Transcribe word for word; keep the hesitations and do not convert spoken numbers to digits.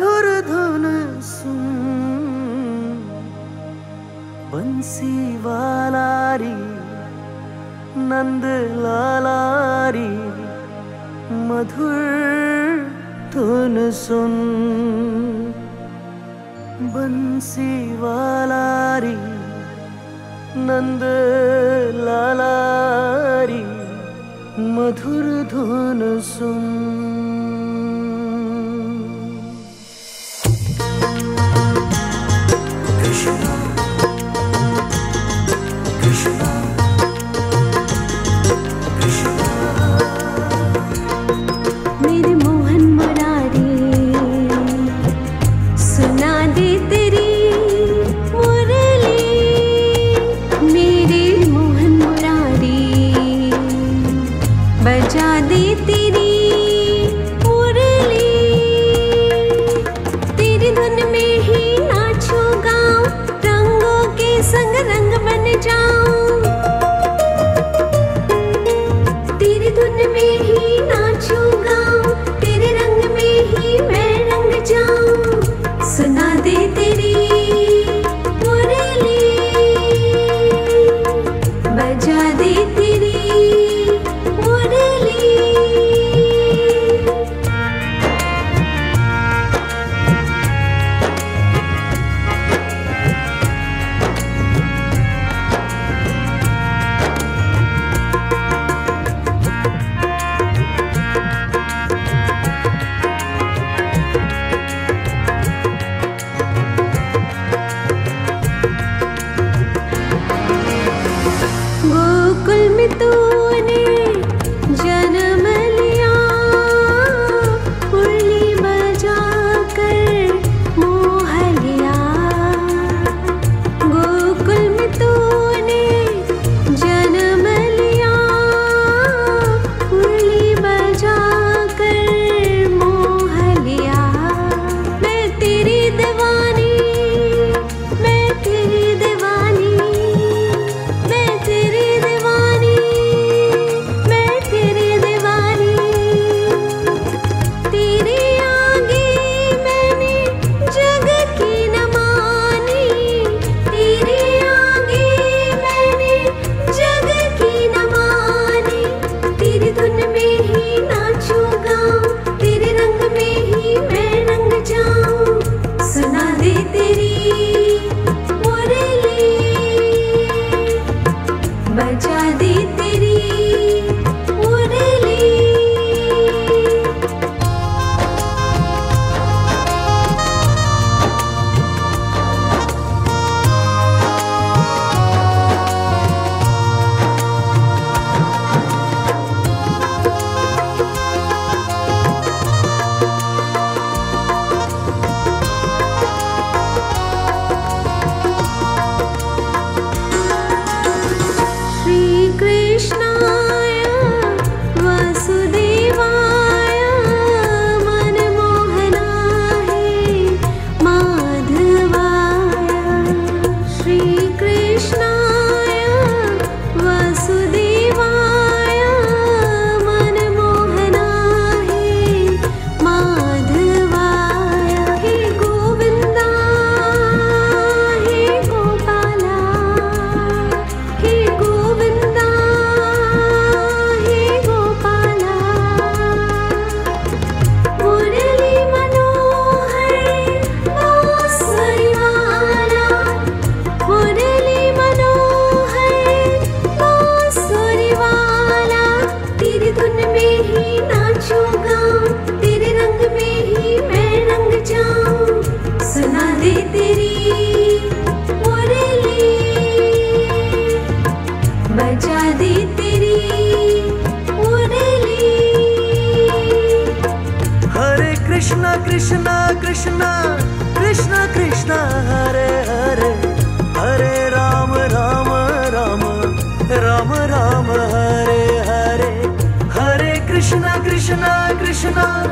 मधुर धुन सुन, बंसी वाला री नंद लाला री, मधुर धुन सुन, बंसी वाला री नंद लाला री, मधुर धुन सुन। बजा दे तेरी मुरली, तेरी धुन में ही नाचो गाऊं, रंगों के संग रंग बन जाऊं। तेरी धुन में ही नाचो गाऊं, तेरे रंग में ही मैं रंग जाऊं। सुना दे तेरी मुरली, बजा दे तेरी गोकुल में तूने जन्म लिया, मुरली बजा कर मोह लिया। गोकुल में तूने जन्म लिया, मुरली बजा कर मोह लिया। मैं तेरी दीवानी, मैं तेरी दीवानी, मैं तेरी दीवानी, मैं तेरी दीवानी। तेरे आगे मैंने जग की न मानी, तेरे आगे मैंने जग की न मानी। तेरी धुन में ही नाचो गाऊं, तेरे रंग में ही मैं रंग जाऊं। सुना दे तेरी मुरली, बजा दे तेरी मुरली। श्री कृष्णाय वासुदेवाय, मनमोहनाय माधवाय। श्री कृष्णाय वासुदेवाय, मनमोहनाय माधवाय। हे गोविंदा, हे गोपाला, हे गोविंदा, हे गोपाला। मुरली मनोहर बांसुरी वाला, मुरली मनोहर बांसुरी वाला। तेरी धुन में ही नाचो गाऊं, तेरे रंग में ही मैं रंग जाऊं। सुना दे तेरी मुरली, बजा दे तेरी मुरली। हरे कृष्णा कृष्णा कृष्णा कृष्णा कृष्णा हरे हरे, हरे राम राम राम राम राम हरे हरे। हरे कृष्णा कृष्णा कृष्णा